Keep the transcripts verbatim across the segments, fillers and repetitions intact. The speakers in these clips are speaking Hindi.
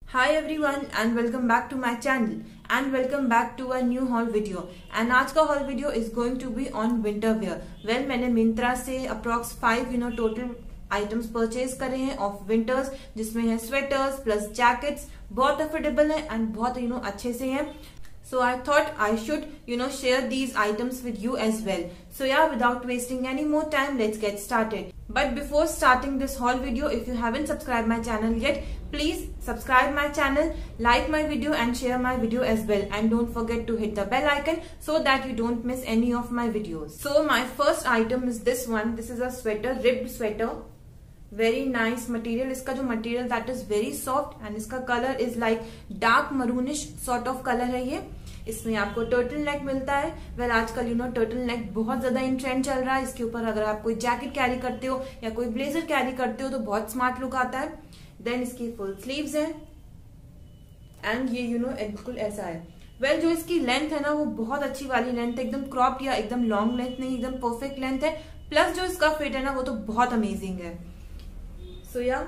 Hi everyone and welcome back to my channel and welcome back to a new haul video and आज का haul video is going to be on winter wear. Well मैंने Myntra से approx five you know total items purchase करे हैं of winters जिसमें है sweaters plus jackets, बहुत affordable है and बहुत you know अच्छे से हैं. So I thought I should you know share these items with you as well. So yeah, without wasting any more time, let's get started. But before starting this haul video, if you haven't subscribed my channel yet, please subscribe my channel, like my video and share my video as well. And don't forget to hit the bell icon so that you don't miss any of my videos. So my first item is this one. This is a sweater, ribbed sweater. Very nice material. इसका जो material that is very soft and इसका color is like dark maroonish sort of color है ये. इसमें आपको टर्टल नेक मिलता है. वेल आजकल यू नो टर्टल नेक बहुत ज्यादा इन ट्रेंड चल रहा है. इसके ऊपर अगर आप कोई जैकेट कैरी करते हो या कोई ब्लेजर कैरी करते हो तो बहुत स्मार्ट लुक आता है. देन इसकी फुल स्लीव्स है एंड ये यू नो बिल्कुल ऐसा है. वेल well, जो इसकी लेंथ है ना वो बहुत अच्छी वाली लेंथ है, एकदम क्रॉप्ड या एकदम लॉन्ग लेंथ नहीं, एकदम परफेक्ट लेंथ है. प्लस जो इसका फिट है ना वो तो बहुत अमेजिंग है. सो या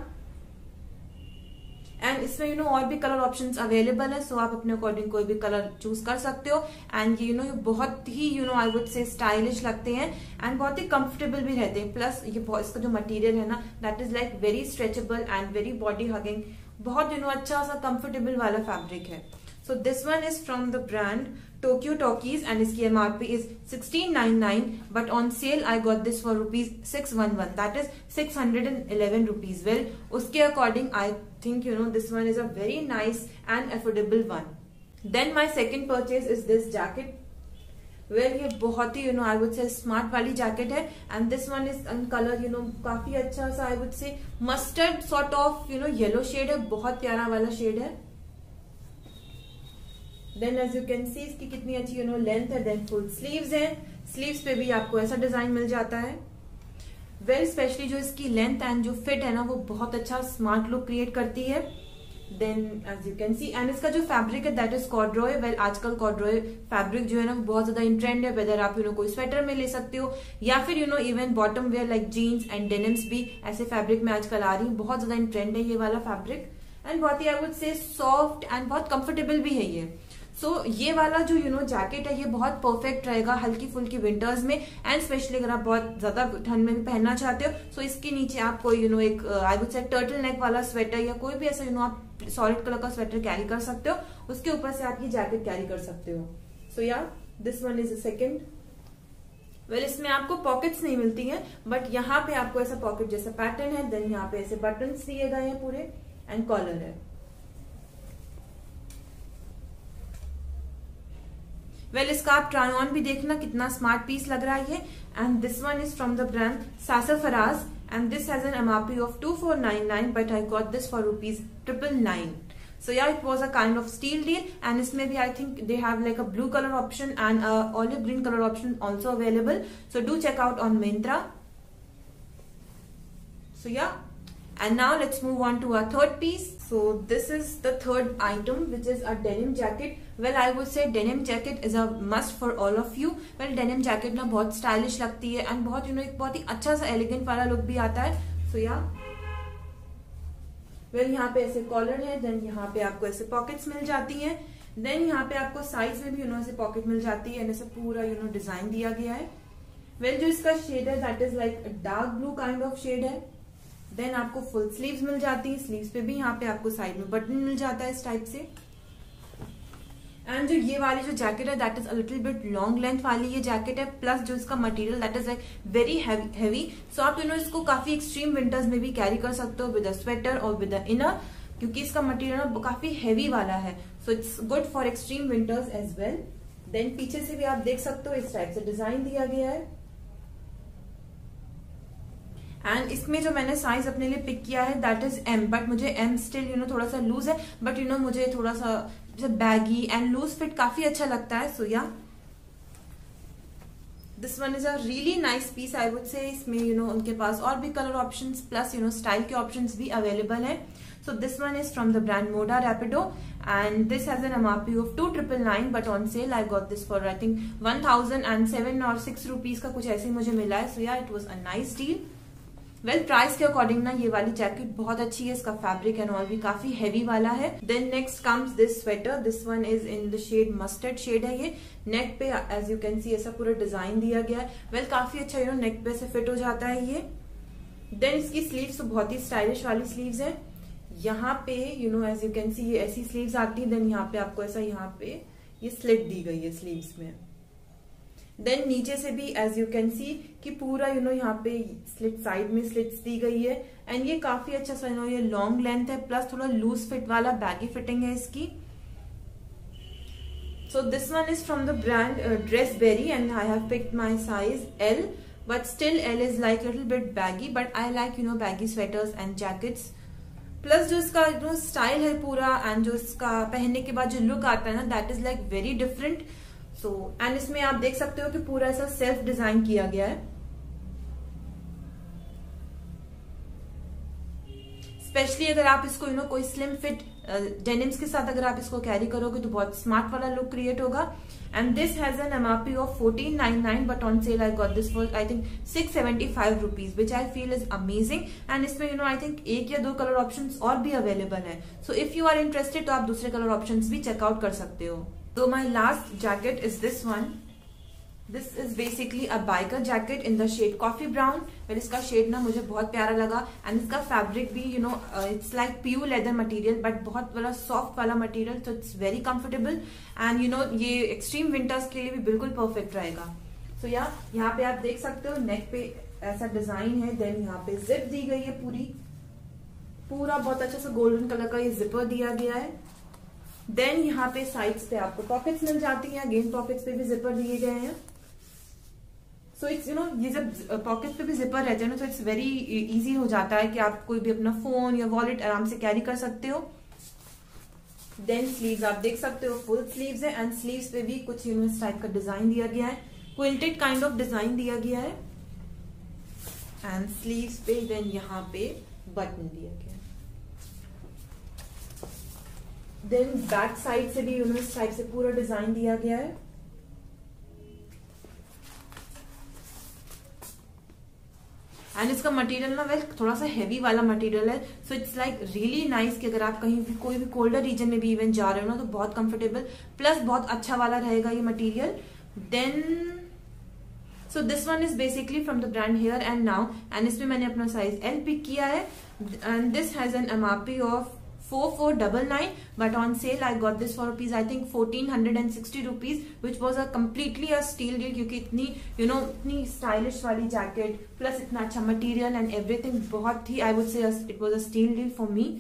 एंड इसमें यू नो और भी कलर ऑप्शंस अवेलेबल है. सो आप अपने अकॉर्डिंग कोई भी कलर चूज कर सकते हो. एंड ये यू नो बहुत ही you know I would say stylish लगते हैं एंड बहुत ही कंफर्टेबल भी रहते हैं. प्लस ये इसका जो मटेरियल है ना that is like very stretchable and very body hugging, बहुत यू नो अच्छा सा कंफर्टेबल वाला फैब्रिक है. So this one is from the brand Tokyo Talkies and इसकी M R P is sixteen ninety-nine, but on sale I got this for rupees six eleven, that is six hundred eleven rupees. Well, उसके according I think you know this one is a very nice and affordable one. Then my second purchase is this jacket. Well, ये बहुत ही you know I would say smart वाली jacket है and this one is in color you know काफी अच्छा सा I would say mustard sort of you know yellow shade है, बहुत प्यारा वाला shade है. Then as you can see इसकी कितनी अच्छी यू नो लेंथ है. देन फुल स्लीव्स है, स्लीव्स पे भी आपको ऐसा डिजाइन मिल जाता है. वेल स्पेशली जो इसकी लेंथ एंड जो फिट है ना वो बहुत अच्छा स्मार्ट लुक क्रिएट करती है. Then as you can see and इसका जो फैब्रिक है दैट इज कॉर्ड्रॉय. वेल आजकल कॉर्ड्रॉय फैब्रिक जो है ना वो बहुत ज्यादा इन ट्रेंड है. वेदर आप यू नो कोई स्वेटर में ले सकते हो या फिर you know even bottom wear like jeans and denims भी ऐसे फैब्रिक में आजकल आ रही है. बहुत ज्यादा इन ट्रेंड है ये वाला फैब्रिक एंड बहुत ही I would say soft and बहुत कंफर्टेबल भी है ये. सो so, ये वाला जो यू नो जैकेट है ये बहुत परफेक्ट रहेगा हल्की फुल्की विंटर्स में एंड स्पेशली अगर आप बहुत ज्यादा ठंड में भी पहनना चाहते हो. सो so, इसके नीचे आप कोई यू नो एक आई वुड से टर्टल नेक वाला स्वेटर या कोई भी ऐसा यू नो आप सॉलिड कलर का स्वेटर कैरी कर सकते हो. उसके ऊपर से आप ये जैकेट कैरी कर सकते हो. So yeah this one is a second. Well इसमें आपको पॉकेट्स नहीं मिलती हैं बट यहाँ पे आपको ऐसा पॉकेट जैसा पैटर्न है. देन यहाँ पे ऐसे बटन्स दिए गए हैं पूरे एंड कॉलर है. वेल well, इसका आप ट्राई ऑन भी देखना कितना स्मार्ट पीस लग रहा है. And this one is from the brand Sassafras and this has an MRP of two four nine nine, but I got this for rupees triple nine. So yeah it was a kind of steal deal and इसमें भी I think they have like a blue colour option and olive green colour option also available. So do check out on Myntra. So yeah, and now let's move on to our third piece. So this is the third item which is a denim jacket. Well I would say denim jacket is a must for all of you. Well denim jacket ना बहुत स्टाइलिश लगती है एंड बहुत यू नो एक बहुत ही अच्छा सा एलिगेंट वाला लुक भी आता है. सो या वेल यहाँ पे ऐसे कॉलर है. देन यहाँ पे आपको ऐसे पॉकेट्स मिल जाती हैं. देन यहाँ पे आपको साइज में भी यू नो ऐसे पॉकेट मिल जाती है एंड ऐसे पूरा यू नो डिजाइन दिया गया है. वेल well, जो इसका शेड है that is like dark blue kind of shade है. देन आपको फुल स्लीव्स मिल जाती है. स्लीव्स पे भी यहाँ पे आपको साइड में बटन मिल जाता है इस टाइप से. एंड जो ये वाली जो जैकेट है that is a little bit long length वाली ये जैकेट है. प्लस जो इसका material that is like very heavy. So आप यू नो इसको काफी एक्सट्रीम विंटर्स में भी कैरी कर सकते हो विद अ स्वेटर और विद अ इनर, क्योंकि इसका मटेरियल काफी हैवी वाला है. So it's good for extreme winters as well. Then पीछे से भी आप देख सकते हो इस टाइप से डिजाइन दिया गया है. एंड इसमें जो मैंने साइज अपने लिए पिक किया है दैट इज एम, बट मुझे एम स्टिल यू नो थोड़ा सा लूज है बट यू नो मुझे थोड़ा सा बैगी एंड लूज फिट काफी अच्छा लगता है. So yeah this one is a really nice piece I would say. इसमें यू नो उनके पास और भी colour options plus you know style के ऑप्शंस भी अवेलेबल है. So this one is from the brand Moda Rapido and this has an MRP of two triple nine, but on sale I got this for I think one thousand and seven और सिक्स रुपीज का कुछ ऐसे मुझे मिला है. So yeah it was a nice deal. Well price के अकॉर्डिंग ना ये वाली जैकेट बहुत अच्छी है, इसका फैब्रिक एंड ऑल भी काफी हैवी वाला है। Then next comes this sweater, this one is in the shade mustard shade है। ये नेक पे एज यू कैन सी ऐसा पूरा डिजाइन दिया गया है। वेल काफी अच्छा यू नो नेक पे से फिट हो जाता है ये। देन इसकी स्लीव्स तो बहुत ही स्टाइलिश वाली स्लीव्स है। यहाँ पे you know as you can see ये ऐसी स्लीव्स आती है। देन यहाँ पे आपको ऐसा यहाँ पे ये स्लिट दी गई है स्लीव्स में। देन नीचे से भी एज यू कैन सी कि पूरा यू नो यहाँ पे स्लिट साइड में स्लिट्स दी गई है। एंड ये काफी अच्छा सा यू नो ये लॉन्ग लेंथ है, प्लस थोड़ा लूज फिट वाला बैगी फिटिंग है इसकी। So this one is from the brand Dressberry and I have picked my size L, but still L is like little bit baggy, but I like you know baggy sweaters and jackets. Plus जो इसका जो स्टाइल है पूरा एंड जो इसका पहनने के बाद जो लुक आता है ना, that is like very different. So and इसमें आप देख सकते हो कि पूरा ऐसा सेल्फ डिजाइन किया गया है। स्पेशली अगर आप इसको यू नो कोई स्लिम फिट डेनिम्स के साथ अगर आप इसको कैरी करोगे तो बहुत स्मार्ट वाला लुक क्रिएट होगा। And this has an MRP of fourteen ninety nine, but on sale I got this for I think six seventy five rupees, which I feel is amazing. And इसमें यू नो आई थिंक एक या दो कलर ऑप्शंस और भी अवेलेबल है। So if you are interested तो आप दूसरे कलर ऑप्शंस भी चेकआउट कर सकते हो। So my last jacket is this one. This is basically a biker jacket in the shade coffee brown. Well, इसका शेड ना मुझे बहुत प्यारा लगा एंड इसका फैब्रिक भी you know it's like pure leather material, but बहुत बड़ा सॉफ्ट वाला मटेरियल, तो it's very comfortable and you know ये एक्सट्रीम विंटर्स के लिए भी बिल्कुल परफेक्ट रहेगा। सो so, या yeah, यहाँ पे आप देख सकते हो नेक पे ऐसा डिजाइन है। देन यहाँ पे जिप दी गई है पूरी, पूरा बहुत अच्छा सा गोल्डन कलर का ये जिपर दिया गया है। देन यहाँ पे साइड्स पे आपको पॉकेट्स मिल जाती हैं, अगेन पॉकेट्स पे भी जिपर दिए गए हैं। सो इट्स यू नो ये जब पॉकेट पे भी जिपर रहते हैं ना, तो इट्स वेरी इजी हो जाता है कि आप कोई भी अपना फोन या वॉलेट आराम से कैरी कर सकते हो। देन स्लीव्स आप देख सकते हो फुल स्लीव्स है एंड स्लीव्स पे भी कुछ यू नो इस टाइप का डिजाइन दिया गया है, क्विल्टेड काइंड ऑफ डिजाइन दिया गया है। एंड स्लीव्स पे देन यहाँ पे बटन दिया गया है। देन बैक साइड से भी यू नो इस टाइप से पूरा डिजाइन दिया गया है। एंड इसका मटेरियल ना वेल थोड़ा सा हैवी वाला मटेरियल है। So it's like really nice कि अगर आप कहीं भी कोई भी कोल्डर रीजन में भी इवन जा रहे हो ना, तो बहुत कंफर्टेबल प्लस बहुत अच्छा वाला रहेगा ये material. Then so this one is basically from the brand here and now, and इसमें मैंने अपना साइज एल पिक किया है। And this has an MRP of four four nine nine, but on sale I got this for rupees I think fourteen sixty rupees, which was a completely a steal deal, क्योंकि इतनी you know इतनी स्टाइलिश वाली जैकेट प्लस इतना अच्छा मटेरियल एंड एवरीथिंग, बहुत ही I would say it was a steal deal for me.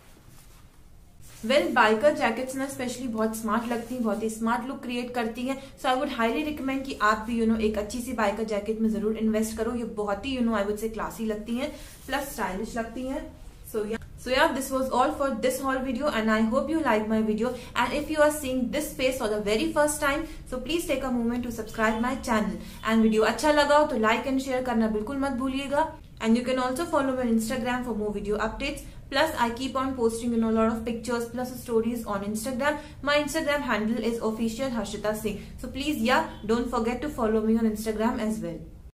Well biker jackets ना स्पेशली बहुत स्मार्ट लगती हैं, बहुत ही स्मार्ट लुक क्रिएट करती हैं। So I would highly recommend कि आप भी यू नो एक अच्छी सी बाइकर जैकेट में जरूर इन्वेस्ट करो। ये बहुत ही you know I would say classy लगती हैं प्लस स्टाइलिश लगती हैं। सो या So yeah, this was all for this haul video and I hope you liked my video, and if you are seeing this face for the very first time, so please take a moment to subscribe my channel, and video अच्छा लगा हो तो like and share करना बिल्कुल मत भूलिएगा। And you can also follow me on Instagram for more video updates. Plus I keep on posting you know a lot of pictures plus stories on Instagram. My Instagram handle is official Harshita Singh. So please yeah, don't forget to follow me on Instagram as well.